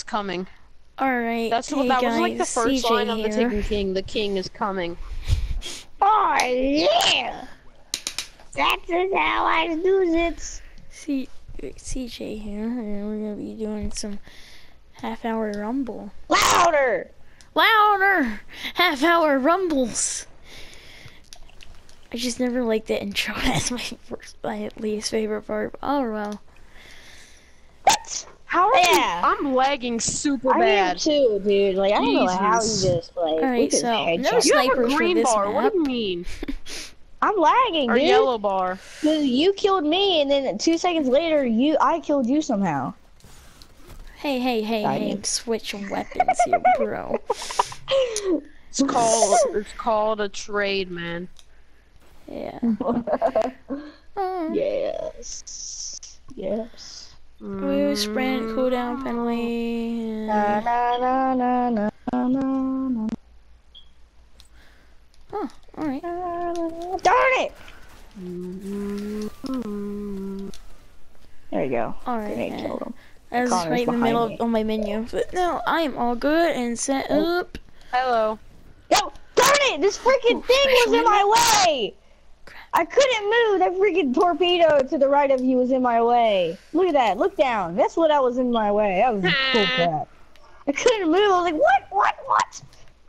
coming. Alright, That hey was guys, like the first CJ line of the here. Taken King. The king is coming. Oh yeah! That's just how I do it. CJ here, and we're gonna be doing some half-hour rumble. Louder! Louder! Half-hour rumbles! I just never liked the intro. That's my least favorite part. Oh well. What? How are Yeah. I'm lagging super I am bad. too, dude. Like, I don't know how you Jesus. just, like, Alright, so, no You have a snipers for green this bar. What map. do you mean? I'm lagging, Or dude. yellow bar. Cause you killed me, and then 2 seconds later, I killed you somehow. Hey, I'm switching weapons here, bro. It's called a trade, man. Yeah. Yes. Yes. Blue sprint cooldown penalty. Na na na na na na na. Oh, alright. Darn it! There you go. Alright. Grenade killed him. I was Connor's right in the middle behind of my menu. But no, I am all good and set up. Hello. No, darn it! This freaking thing was in my way! I couldn't move! That freaking torpedo to the right of you was in my way. Look at that. Look down. That's what was in my way. That was cool crap. I couldn't move. I was like, what?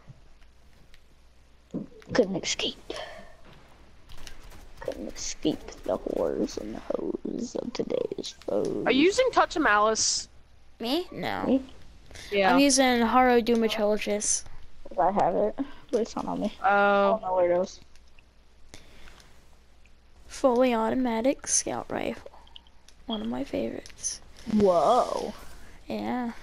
Couldn't escape. Couldn't escape the horrors and the hoes of today's foes. Are you using Touch of Malice? Me? No. Me? Yeah. I'm using Haro Dumatologist. I have it, but it's not on me. I Oh. don't know where it is. Fully automatic scout rifle. One of my favorites. Whoa. Yeah.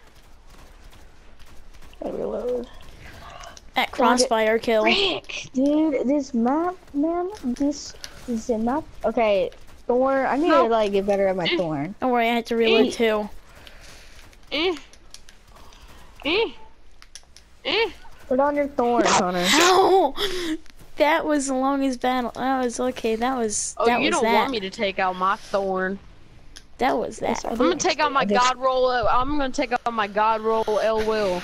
I reload. At crossfire kill. Frick, dude, this map, man, this is a map. Okay, Thorn, I need to like get better at my Thorn. Don't worry, I had to reload too. Put on your Thorn, Connor. Ow! That was the longest battle. That was okay. That was. Oh, that you was don't that. want me to take out my Thorn. That was that. I'm gonna take out my God roll. I'm gonna take out my God roll. Ill will.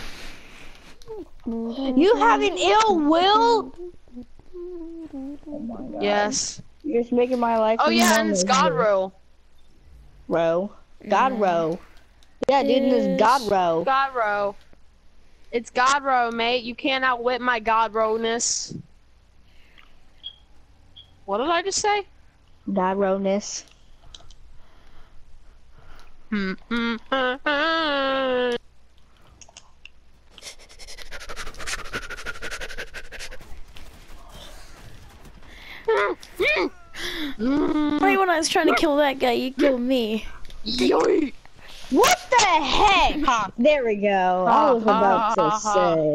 You have an ill will? Oh my God. Yes. You're just making my life. Oh yeah, and normal it's God here. roll. Row. God row. Yeah, dude, in this God row. God row. It's God row, mate. You can't outwit my God rowness. What did I just say? God rowness. Right when I was trying to kill that guy, you killed me. Yoink. What the heck? There we go. I was about to say.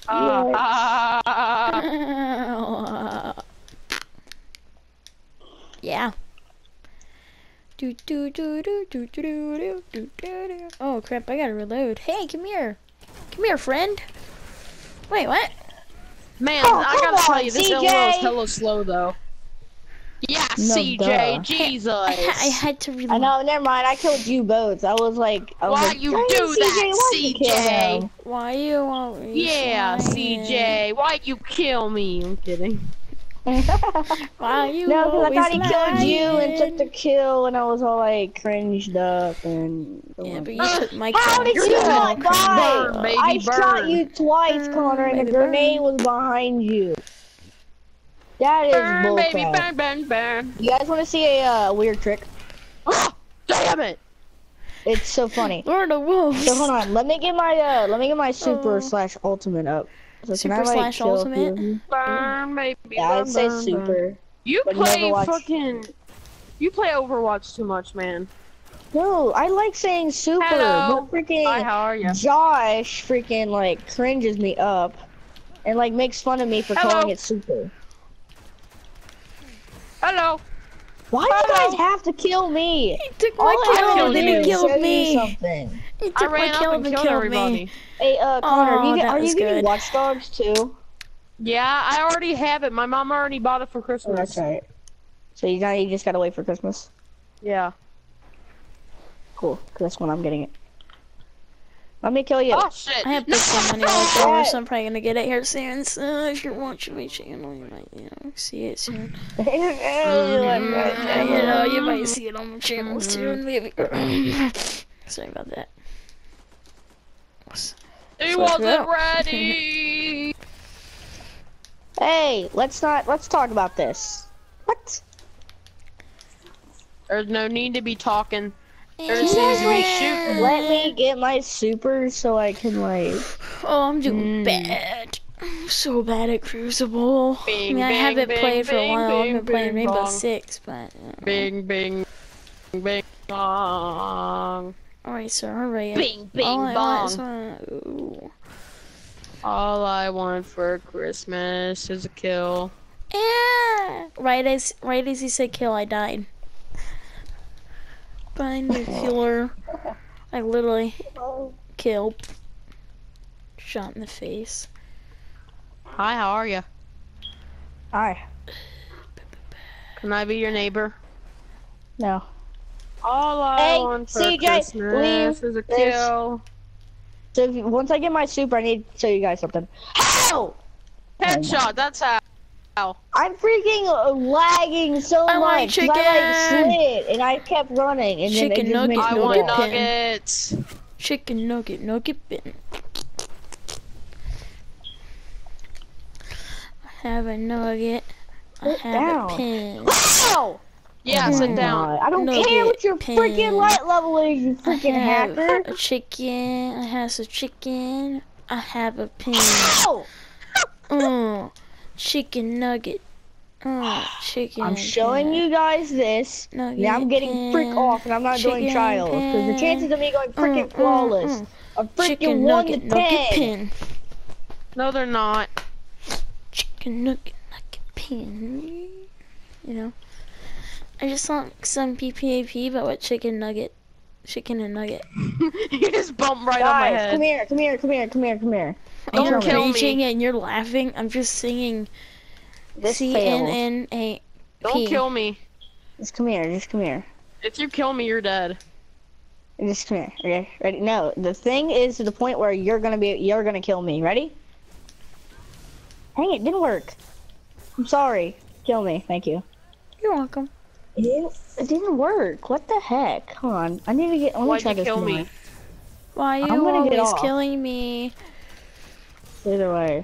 Yeah. Oh crap! I gotta reload. Hey, come here. Come here, friend. Wait, what? Man, Oh, I gotta come tell on, you, this CJ. LOL is hella slow though. Yeah, No, CJ, duh. Jesus. I had to reload. I know, never mind. I killed you both. I was like, Why you do that, CJ? Why you always Yeah, lying? CJ. Why'd you kill me? I'm kidding. Why you No, because I always thought he killed you and lying? took the kill, and I was all like cringed up and. Yeah, but you took my How kill. did you not die? Burn, baby, I shot burn. you twice, Connor, and the baby, grenade burn. was behind you. That is Burn, baby, bullcrap. burn, burn, burn. You guys want to see a weird trick? Oh, damn it! It's so funny. Lord of Wolves. So hold on, let me get my super slash ultimate up. So Super can I, like, slash kill a few ultimate? of you? Burn, baby, Yeah, burn, I'd say burn, super. burn. You But play Overwatch- fucking... You play Overwatch too much, man. No, I like saying super, Hello. but freaking Hi, how are you? Josh freaking like cringes me up and like makes fun of me for Hello. calling it super. Hello. Why do you guys have to kill me? He took All my I kill have and to then do he is killed show you me. something. He I took my ran kill up and and then killed killed me. everybody. Hey, Connor, Oh, that are you was getting good. Watch Dogs too? Yeah, I already have it. My mom already bought it for Oh, Christmas. that's right. So you just gotta wait for Christmas. Yeah. Cool, 'cause that's when I'm getting it. Let me kill you. Oh shit! I have put some money on the door, so I'm probably gonna get it here soon. So if you're watching my channel, you might, see it soon. You might see it on my channel soon, maybe. Sorry about that. He wasn't ready. Hey, let's talk about this. What? There's no need to be talking. There You seems guys to be shooting. let me get my super so I can like. Oh, I'm doing bad. I'm so bad at Crucible. Bing, I mean, I bing, haven't bing, played for a bing, while. I've bing, been playing bing, Rainbow bong. Six, but. Bing, bing, bing, bong. Alright, sir, alright. Bing, bing, All I bong. want is ooh. All I want for Christmas is a kill. Yeah. Right as he said kill, I died. By nuclear. I literally killed. Shot in the face. Hi, how are you? Hi. Can I be your neighbor? No. All I Hey, want for CJ, Christmas is a kill. So once I get my super, I need to show you guys something. How? Headshot, that's how. I'm freaking lagging so I want much. 'Cause I chicken. slid and I kept running and Chicken then it just nugget, makes I me want dead. nuggets. Chicken nugget bin. I have a nugget. I Sit have down. a pin. Wow! Yeah, Oh my sit down. God. I don't Nugget care what your pin. freaking light level is, you freaking I have hacker. a chicken. I have some chicken. I have a pin. Ow! Chicken nugget. Chicken. I'm showing you guys this. Nugget Now I'm getting pin. frick off and I'm not doing Chicken trials. Because the chances of me going freaking flawless are freaking Chicken 1 to nugget nugget 10. pin. No, they're not. Chicken nugget pin. You know, I just saw some PPAP, but what chicken nugget, chicken and nugget. You just bumped right on my Guys, head. come here. Don't You're kill me. raging and you're laughing. I'm just singing This failed. CNNAP. Don't kill me. Just come here. If you kill me, you're dead. Just come here. Okay, ready? No, the thing is to the point where you're gonna kill me. Ready? Dang it, didn't work. I'm sorry. Kill me, thank you. You're welcome. It didn't work. What the heck? Hold on. I need to get. Let me Why'd try you this kill more. me? Why are I'm you gonna get always off. killing me? Either way.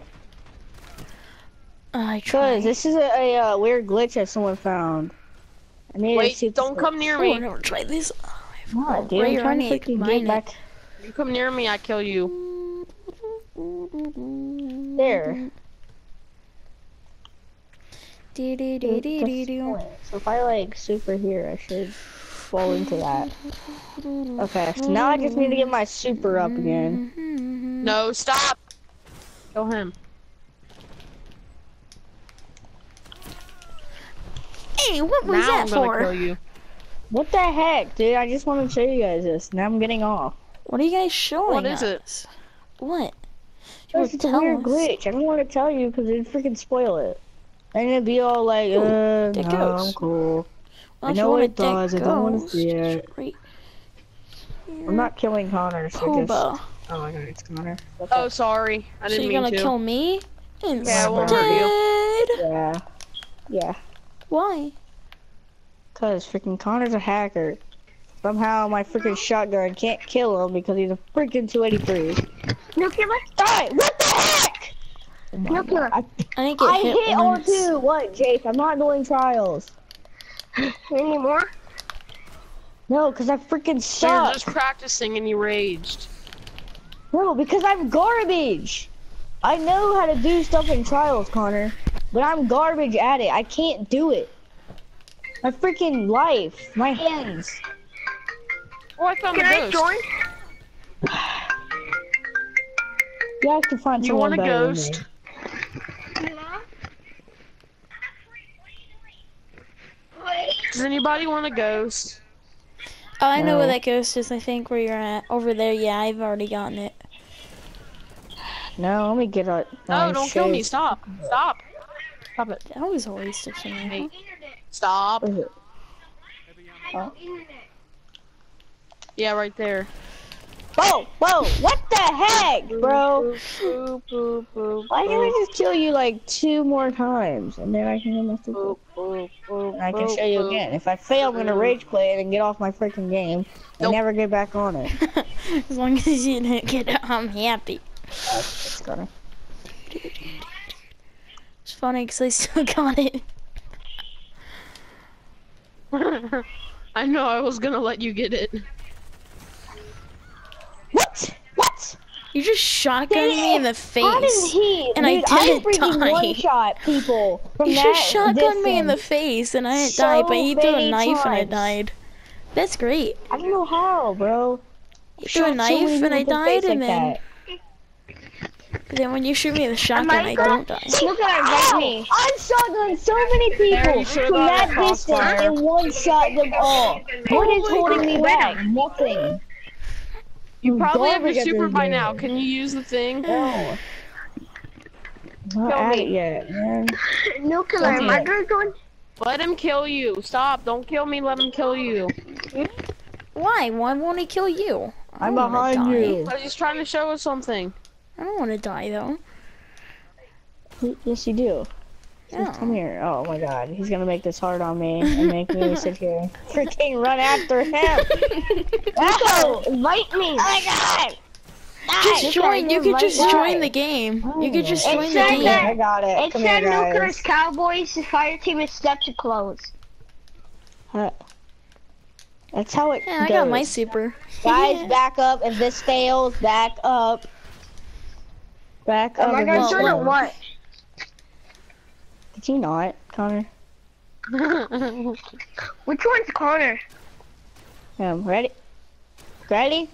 I try. Cause this is a weird glitch that someone found. I need to see Wait, don't come near Oh, me. I never tried this. What, dude? I'm trying to freaking get back. You come near me, I kill you. There. Do. So if I like super here, I should fall into that. Okay, so now I just need to get my super up again. No, stop. Kill him. Hey, what was Now that I'm gonna for? kill you. What the heck, dude? I just want to show you guys this. Now I'm getting off. What are you guys showing What is it? us? What? You would It's a tell weird us. glitch. I don't want to tell you because it'd freaking spoil it. And it'd be all like, Ooh, no, that goes. I'm cool. Well, I if know you what want it a deck does. I don't want to ghost, see it. just right I'm not killing Connor, so just... Pooba. Oh my god, it's Connor. Oh, sorry. I So didn't you're mean gonna to. kill me instead? Yeah, I won't hurt you. Yeah. Yeah. Why? Cause freaking Connor's a hacker. Somehow my freaking shotgun can't kill him because he's a freaking 283. Nuclear? Die! What the heck? Oh my Nuclear. God. I didn't get I hit hit once. R2. What, Jake? I'm not doing trials. Anymore? No, because I freaking You're suck. just practicing and you raged. No, because I'm garbage. I know how to do stuff in trials, Connor. But I'm garbage at it. I can't do it. My freaking life. My hands. Oh, I found Can a I ghost. join? You have to find You someone want a better ghost? than me. Does anybody want a ghost? Oh, I know where No. that ghost is. I think where you're at. Over there. Yeah, I've already gotten it. No, let me get a No, nice don't kill me. shape. Stop. Stop. Stop it. That was a waste of time. Hey. Stop. Where is it? Oh. Yeah, right there. Whoa, whoa, what the heck, bro? Boop, boop, boop, Why can't I boop, just kill you like 2 more times and then I can get my super? boop, boop, boop, And I can boop, show you boop. again. If I fail, I'm gonna rage quit and get off my freaking game and Nope. never get back on it. As long as you didn't get it, I'm happy. It's gonna. It's funny because I still got it. I know I was gonna let you get it. What? What? You just shotgunned me in the How did face. he? And I Dude, didn't freaking die. one-shot people from You that just shotgunned me in the distance. face and I didn't So die, but you threw a many knife and I times. died. That's great. I don't know how, bro. You threw a Shot so knife many and I people in the died, face and like then that. when you shoot me with a shotgun, I don't die. Look at invite me. I shotgunned so many There, people you should've from got that a distance crossfire. and one-shot them all. What is my holding me God. back? Nothing. You probably have Garbage your at super this by game. now. Can you use the thing? No. Not Kill at me. it yet, man. Nuclear, am I going? Let him kill you. Stop. Don't kill me. Let him kill you. Why? Why won't I kill you? I I'm don't wanna behind die. you. I was just trying to show us something. I don't want to die though. Yes, you do. No. Come here. Oh my god. He's gonna make this hard on me and make me sit here and freaking run after him. Oh, invite me. Oh my god! Just join. You could just Why? join the game. You could just Oh. join It the said game. that- I got it. It Come said here, Nuclear's guys. Cowboys, the fire team is set to close. That's how it Yeah, I goes. got my super. Guys, back up. If this fails, back up. Back up. Am I if gonna this join or fails. what? Did you not, Connor? Which one's Connor? Ready? Ready?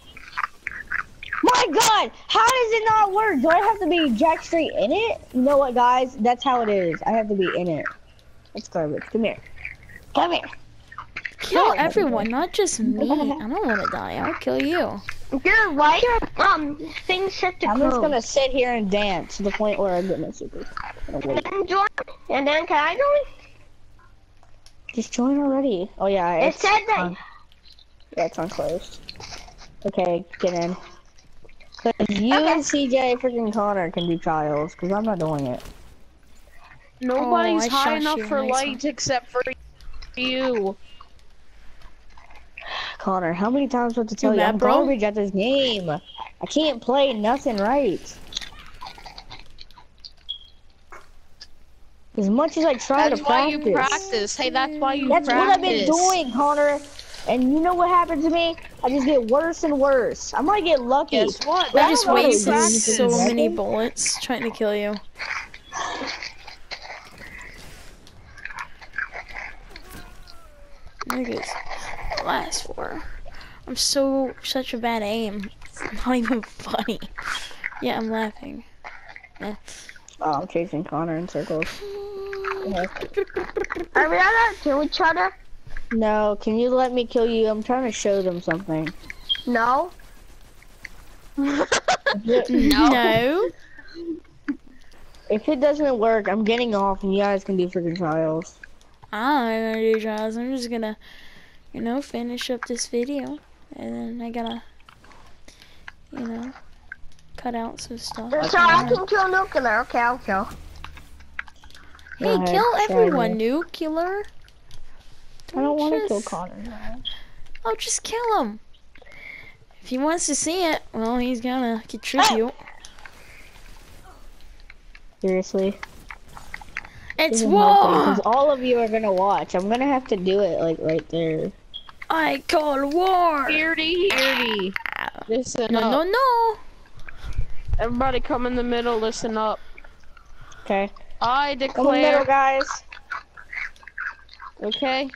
My god! How does it not work? Do I have to be jack straight in it? You know what, guys? That's how it is. I have to be in it. That's garbage. Come here. Come here. Kill everyone, not just me. I don't want to die. I'll kill you. Dude, why your thing set to I'm close? just gonna sit here and dance to the point where I get my super. And then join, and then can I join? Just join already. Oh yeah, It said that. Yeah, it's on closed. Okay, get in. Cause you Okay. and CJ freaking Connor can do trials, cause I'm not doing it. Nobody's I high shot enough you. for Nice lights except for you. Connor, how many times do I have to tell you? mad, I'm bro? garbage at this game. I can't play nothing right. As much as I try That's to why practice. you practice. Hey, that's why you That's practice. what I've been doing, Connor. And you know what happened to me? I just get worse and worse. I might get lucky. Guess what? But I I just don't know how to wasted practice so it. many bullets trying to kill you. Niggas, last four. I'm such a bad aim. It's not even funny. Yeah, I'm laughing. Yeah. Oh, I'm chasing Connor in circles. Are we allowed to kill each other? No, can you let me kill you? I'm trying to show them something. No. No. If it doesn't work, I'm getting off and you guys can do freaking trials. I'm not gonna do trials. I'm just gonna, finish up this video. And then I gotta, cut out some stuff. So I can kill Nuclear. Okay, I'll kill. Hey, Go ahead, kill try everyone, me. Nuclear. I don't want to just- kill Connor. Oh, just kill him. If he wants to see it, well, he's gonna contribute. Seriously. It's Because war! all of you are gonna watch. I'm gonna have to do it like right there. I call war! Hearty. Listen No, up. no, no! Everybody come in the middle, listen up. Okay. I Come in the middle, declare, guys. okay?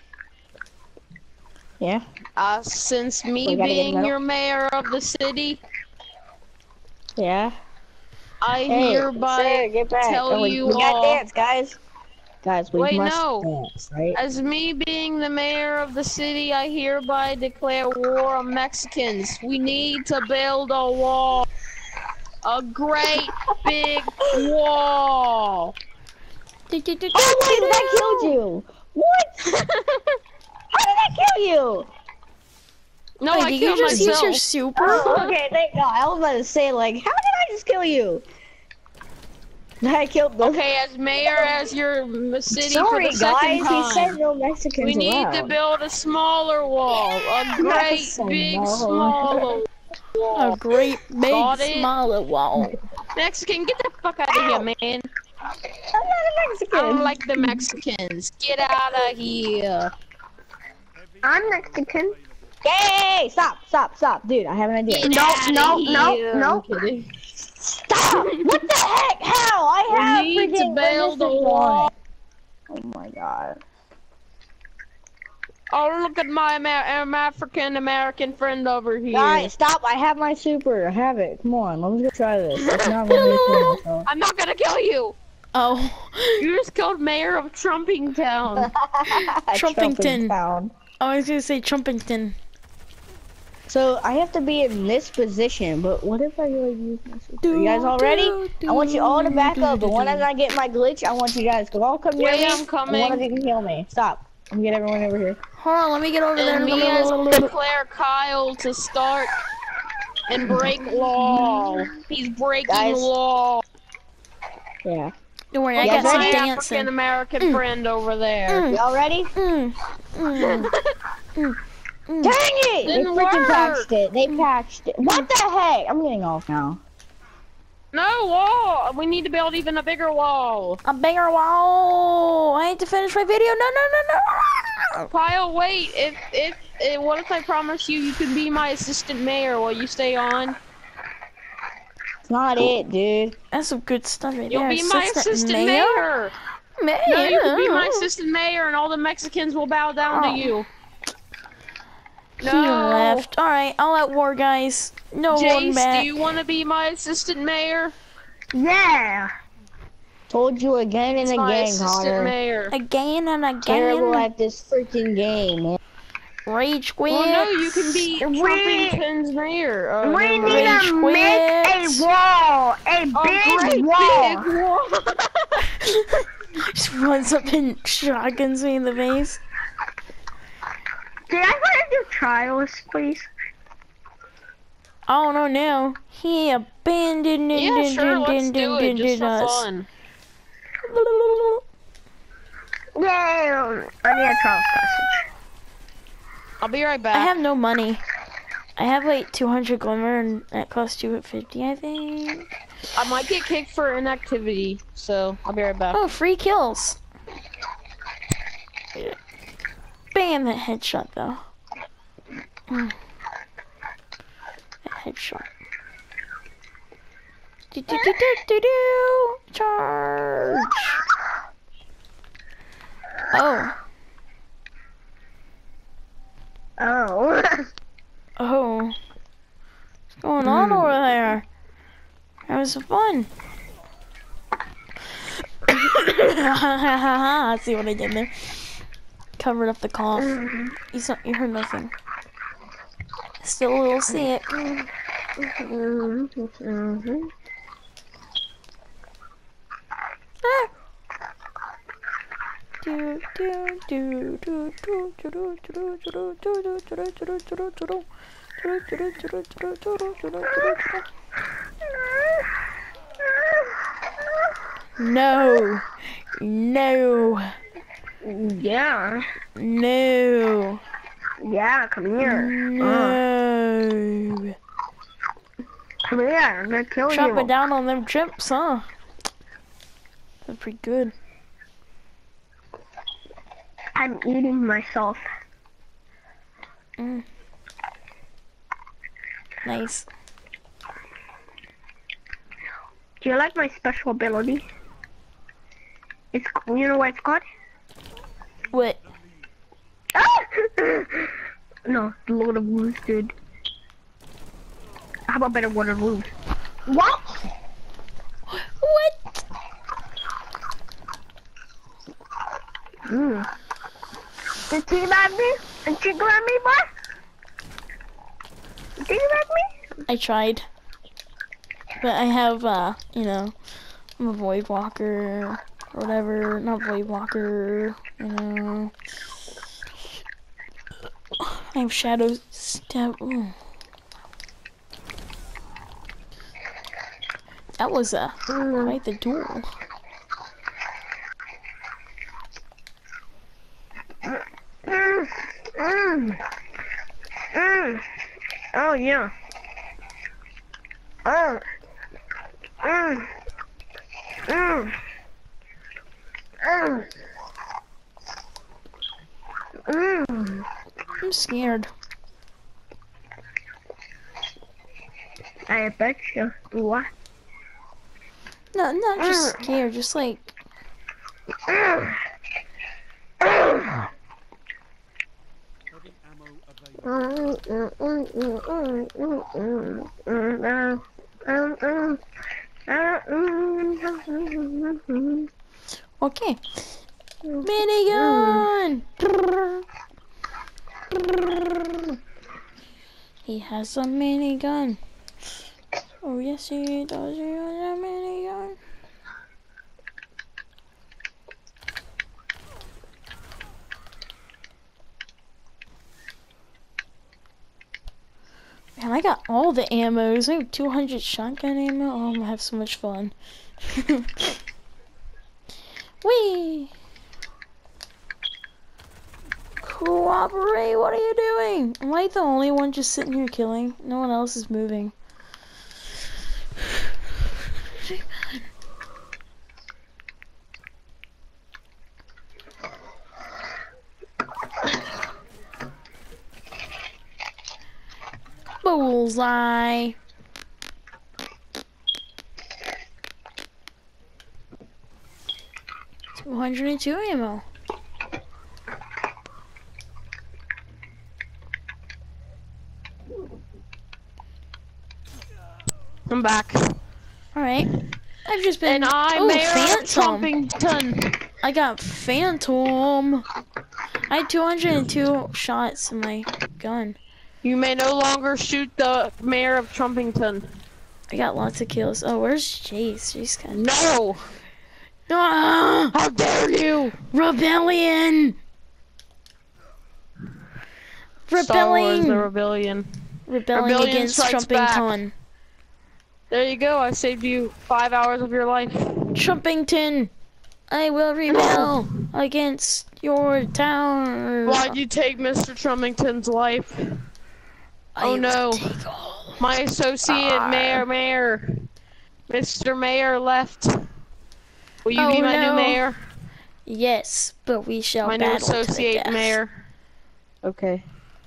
Yeah. Since me We gotta get in the being middle. your mayor of the city, Yeah. I Hey, hereby Sarah, get back. tell we, you we gotta all, dance, guys. Guys, we Wait, must no. dance, right? as me being the mayor of the city, I hereby declare war on Mexicans. We need to build a wall. A great big wall. Oh wait, that killed you! What? How did that kill you? No, Wait, I did you killed just use myself. your super? Oh, okay, thank God. I was about to say, like, how did I just kill you? I killed them. Okay, as mayor, as your city for Sorry, the second guys. He said time, no Mexicans we need to allowed. build a smaller wall. A great, So big, no. smaller A wall. great big Got it? smaller wall. Mexican, get the fuck out of here, man. I'm not a Mexican. I don't like the Mexicans. Get out of here. I'm Mexican. Hey, stop, dude. I have an idea. Get No, outta no, here. no, no. I'm kidding. Stop! What the heck? How? I have We need to freaking build a resistance wall. on. Oh my God. Oh, look at my African American friend over here. Guys, stop! I have my super. I have it. Come on, let's go try this. If not, I'm gonna kill myself. I'm not gonna kill you. Oh, You just killed Mayor of Trumpington. Trumpington. Town. I was gonna say Trumpington. So I have to be in this position, but what if I like use my super? You guys all ready? I want you all to back up, but when I get my glitch, I want you guys to all come near Wait, me. I'm coming. And one of you can heal me. Stop. Let me get everyone over here. Hold on, let me get over there. And me as declare Kyle to start and break law. He's breaking Guys. law. Yeah. Don't worry, I You got guys some ready? African dancing. American friend over there. Y'all ready? Dang it! They Didn't freaking work. patched it. They patched it. What the heck? I'm getting off now. No wall. We need to build even a bigger wall. A bigger wall. I need to finish my video. No. Kyle, wait. If what if I promise you can be my assistant mayor while you stay on? It's not it, dude. That's some good stuff right You'll there. be my assistant mayor. Mayor. No, you can be my assistant mayor, and all the Mexicans will bow down Oh. to you. He No. left. All right, I'll at war, guys. No one Jace, back. do you want to be my assistant mayor? Yeah. Told you again and It's my again, assistant Connor. mayor. Again and Terrible again. at this freaking game, man. Rage quit. Well, no, you can be We- Trumpington's mayor. Oh, We never need mind. to Rage make a quits. wall. A great big wall. big wall. Just runs up and shotguns me in the face. Did I want to do trials, please? I don't know now. He abandoned Yeah, sure, let's do it just for us. fun. Yeah, I need a trials message. I'll be right back. I have no money. I have like 200 glimmer and that costs you at 50, I think. I might get kicked for inactivity, so I'll be right back. Oh, free kills. Bam, that headshot though. That headshot. Do. Charge. Oh. Oh. Oh. What's going on over there? That was fun. See what I did there? Covered up the cough. You heard nothing. Still will see it. Ah. No. No. Yeah. No. Yeah, come here. No. Come here, I'm gonna kill Chop you. it down on them chips, huh? That's pretty good. I'm eating myself. Nice. Do you like my special ability? It's, you know what it's called? What? No, the Lord of Wounds, dude. How about better Lord of Wounds? What? What? Did you like me? Did you grab me, boy? Did you like me? I tried. But I have, you know, I'm a void walker, or whatever. Not void walker, you know. I I have shadows. Step. Ooh. That was quite the duel. Oh yeah. I'm scared. I bet you. What? No, not just scared, just like okay. Minigun! He has a minigun. Oh yes he does, he has a minigun. Man, I got all the ammos. I have 200 shotgun ammo. Oh, I'm gonna have so much fun. Whee! Cooperate, what are you doing? Am I the only one just sitting here killing? No one else is moving. Bullseye. $202 ammo. I'm back. Alright. I've just been... And I'm Mayor of Trumpington. I got Phantom. I had 202 shots in my gun. You may no longer shoot the Mayor of Trumpington. I got lots of kills. Oh, where's Jace? Jace got... No! Ah! How dare you! Rebellion! Star Wars, the Rebelling! Rebellion. Rebelling Rebellion against strikes back. Trumpington. There you go, I saved you 5 hours of your life. Trumpington! I will rebel against your town. Why'd you take Mr. Trumpington's life? Oh no. My associate mayor. Mr. Mayor left. Will you be my new mayor? Yes, but we shall my new battle associate to the death. mayor. Okay.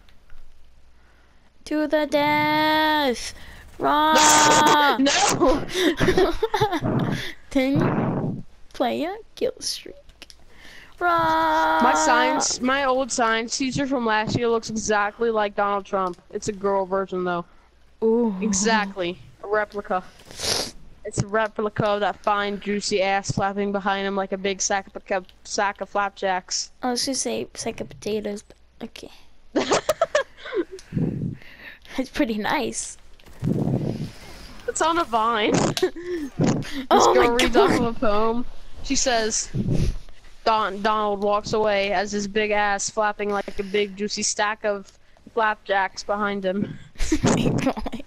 To the death! Rah! No! 10 player kill streak. Rah! My old science teacher from last year looks exactly like Donald Trump. It's a girl version though. Ooh. Exactly. A replica. It's a replica of that fine, juicy ass flapping behind him like a big sack of flapjacks. I was gonna say sack of potatoes, but okay. It's pretty nice. It's on a vine. This Oh girl my reads God. off of a poem. She says, Donald walks away as his big ass flapping like a big juicy stack of flapjacks behind him. Oh my God.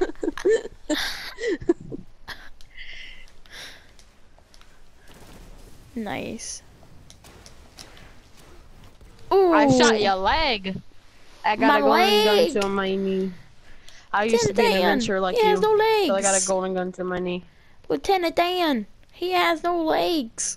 Nice. Ooh. I shot your leg. I got My a golden leg. gun to my knee. I used to be an Dan, adventurer like he you. has no legs. So I got a golden gun to my knee. Lieutenant Dan, he has no legs.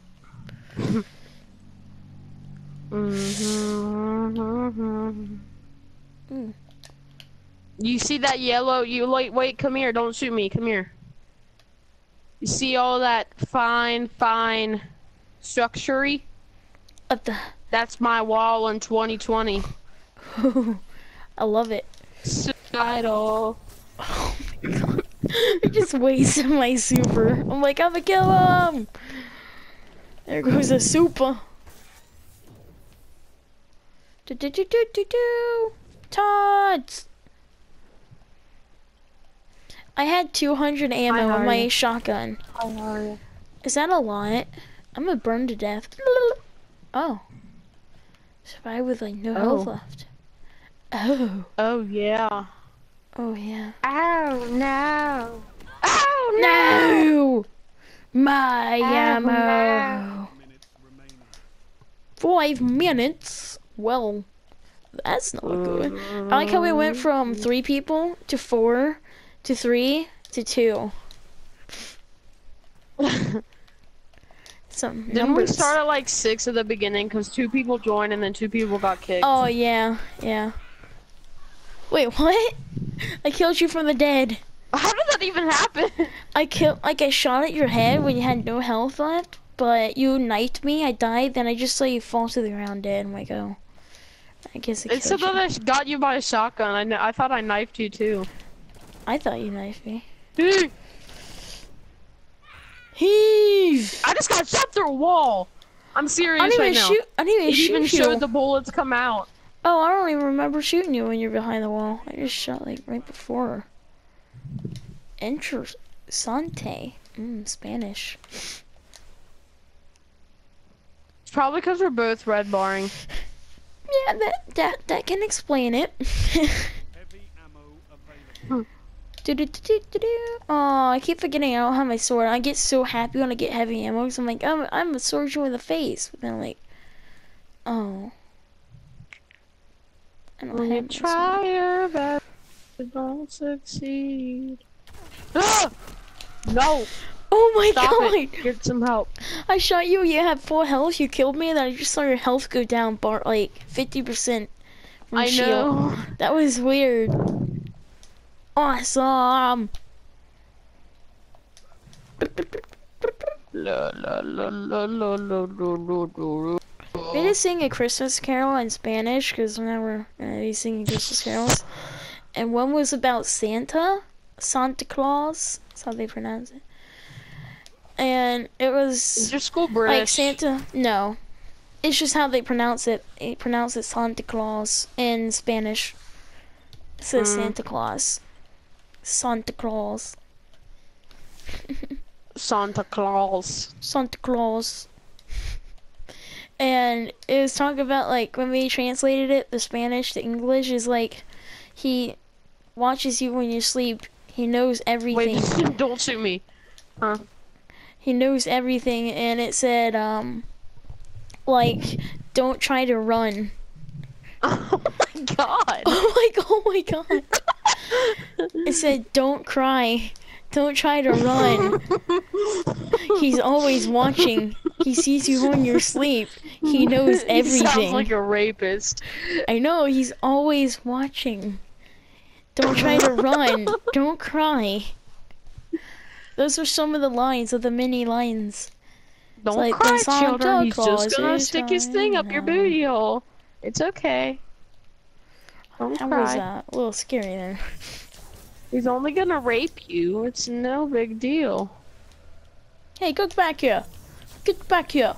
Mm. You see that yellow? Wait, come here. Don't shoot me. Come here. You see all that fine structure-y? What the? That's my wall in 2020. I love it. Suicidal. Oh my God. I just wasted my super. I'm like, I'm gonna kill him. There goes a super. Tots. I had 200 ammo in my shotgun. Is that a lot? I'm gonna burn to death. Oh. Survive with like no health left. Oh. Oh yeah. Oh yeah. Oh no. Oh No! My Oh, no. ammo. 5 minutes? Well, that's not good. I like how we went from 3 people to 4 to 3 to 2. Some Didn't we numbers. start at like 6 at the beginning because 2 people joined and then 2 people got kicked? Oh yeah, yeah. Wait, what? I killed you from the dead. How did that even happen? I shot at your head when you had no health left, but you knifed me, I died, then I just saw you fall to the ground dead. I'm like, oh. I guess I It said killed that you. I got you by a shotgun. I thought I knifed you too. I thought you knifed me. Dude, Heave! I just got shot through a wall. I'm serious right now. I didn't even It shoot even you. showed the bullets come out. Oh, I don't even remember shooting you when you're behind the wall. I just shot like right before. Interessante. Spanish. It's probably because we're both red barring. Yeah, that can explain it. Oh, I keep forgetting I don't have my sword. I get so happy when I get heavy ammo because I'm like, I'm a soldier with a face. But then I'm like, oh. I don't When you have my try sword. your best, you don't succeed. Ah! No! Oh my Stop god! it. Get some help. I shot you, you had 4 health, you killed me, and then I just saw your health go down like 50% from I shield. know. That was weird. Awesome! La, la, la, la, la, la, la, la, la. We just sing a Christmas carol in Spanish, because now we're gonna be singing Christmas carols. And one was about Santa Claus, that's how they pronounce it. And it Is was your school British? like Santa, no. It's just how they pronounce it. They pronounce it Santa Claus in Spanish. It says Santa Claus. Santa Claus. Santa Claus. Santa Claus. And it was talking about like when we translated it, the Spanish to English is like he watches you when you sleep. He knows everything. Wait, don't shoot me. Huh? He knows everything, and it said like don't try to run. Oh my god. Oh my god. It said don't cry. Don't try to run. He's always watching. He sees you when you're asleep. He knows everything. He sounds like a rapist. I know, he's always watching. Don't try to run. Don't cry. Those are some of the lines of the mini lines. Don't like cry, the Santa children. He's Claus just gonna is stick his thing up your coming. booty hole. It's okay. Don't How cry. was that? A little scary there. He's only gonna rape you. It's no big deal. Hey, get back here. Get back here.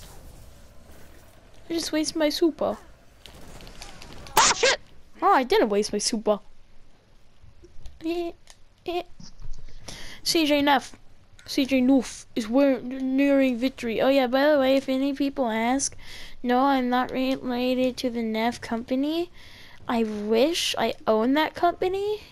I just wasted my super. Ah, shit! Oh, I didn't waste my super. CJ Neff. CJ Noof is nearing victory. Oh yeah, by the way, if any people ask, no, I'm not related to the Neff company. I wish I owned that company.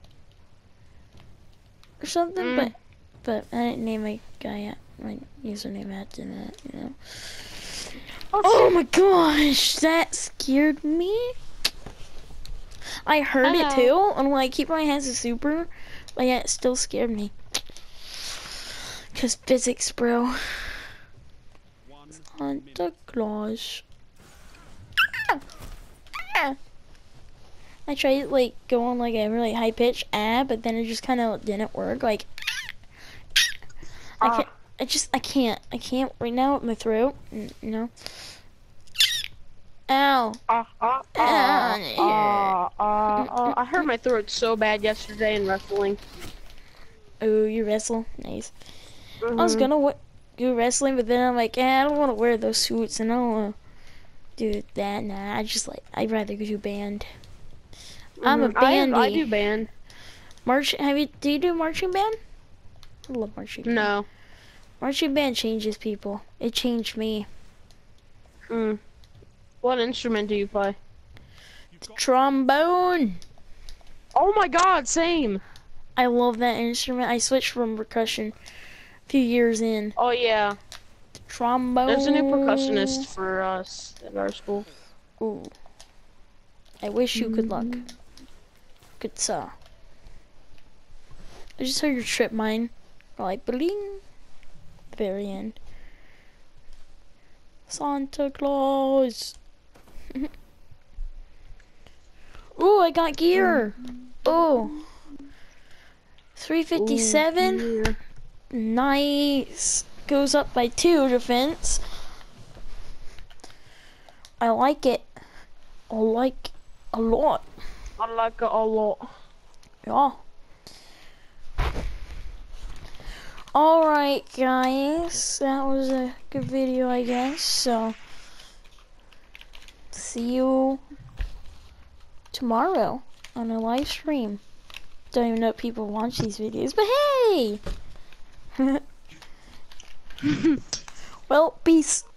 Or something, but I didn't name my guy my username after that, you know. Oh my gosh, that scared me. I heard it too, and when I keep my hands to super, but yeah, it still scared me. Cause physics, bro. Santa Claus. I tried like going like a really high pitch but then it just kind of didn't work. Like I can't right now with my throat. You know. Ow. I hurt my throat so bad yesterday in wrestling. Oh, you wrestle? Nice. I was gonna do wrestling, but then I'm like, I don't want to wear those suits, and I don't want to do that. Nah, I'd rather do band. I'm a bandy. I do band. Do you do marching band? I love marching band. No. Marching band changes people. It changed me. What instrument do you play? Trombone. Oh my god, same. I love that instrument. I switched from percussion a few years in. Oh yeah. Trombone. There's a new percussionist for us at our school. Ooh. I wish you good luck. Good saw. I just heard your trip mine. Like bling. Very end. Santa Claus. Ooh, I got gear. Ooh. 357. Ooh, Nice. Goes up by 2 defense. I like it. I like a lot. I like it a lot. Yeah. Alright guys, that was a good video I guess, so see you tomorrow on a live stream. Don't even know if people watch these videos, but hey! Well, peace.